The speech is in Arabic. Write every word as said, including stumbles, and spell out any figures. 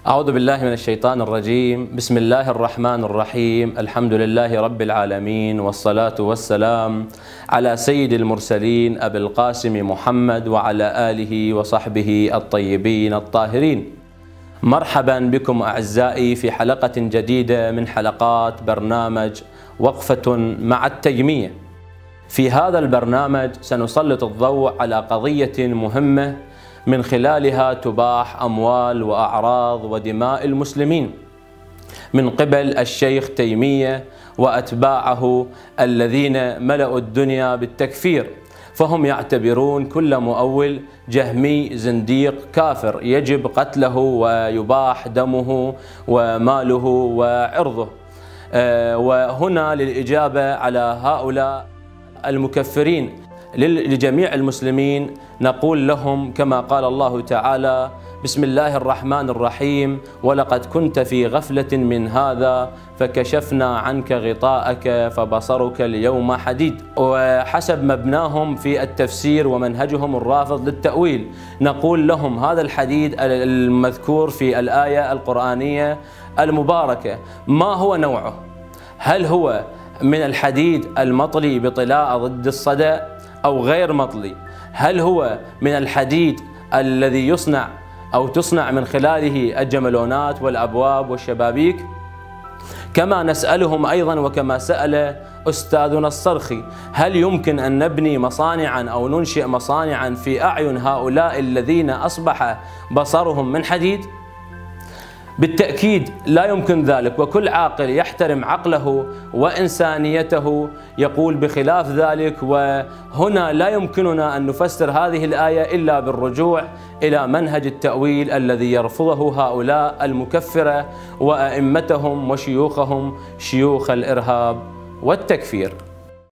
أعوذ بالله من الشيطان الرجيم. بسم الله الرحمن الرحيم. الحمد لله رب العالمين، والصلاة والسلام على سيد المرسلين أبي القاسم محمد وعلى آله وصحبه الطيبين الطاهرين. مرحبا بكم أعزائي في حلقة جديدة من حلقات برنامج وقفة مع التيمية. في هذا البرنامج سنسلط الضوء على قضية مهمة من خلالها تباح أموال وأعراض ودماء المسلمين من قبل الشيخ تيمية وأتباعه الذين ملأوا الدنيا بالتكفير، فهم يعتبرون كل مؤول جهمي زنديق كافر يجب قتله ويباح دمه وماله وعرضه. وهنا للإجابة على هؤلاء المكفرين لجميع المسلمين نقول لهم كما قال الله تعالى: بسم الله الرحمن الرحيم، ولقد كنت في غفلة من هذا فكشفنا عنك غطاءك فبصرك اليوم حديد. وحسب مبناهم في التفسير ومنهجهم الرافض للتأويل نقول لهم هذا الحديد المذكور في الآية القرآنية المباركة ما هو نوعه؟ هل هو من الحديد المطلي بطلاء ضد الصدى أو غير مطلي؟ هل هو من الحديد الذي يصنع أو تصنع من خلاله الجملونات والأبواب والشبابيك؟ كما نسألهم أيضا وكما سأل أستاذنا الصرخي: هل يمكن أن نبني مصانعا أو ننشئ مصانعا في أعين هؤلاء الذين أصبح بصرهم من حديد؟ بالتأكيد لا يمكن ذلك، وكل عاقل يحترم عقله وإنسانيته يقول بخلاف ذلك. وهنا لا يمكننا أن نفسر هذه الآية إلا بالرجوع إلى منهج التأويل الذي يرفضه هؤلاء المكفرة وأئمتهم وشيوخهم شيوخ الإرهاب والتكفير.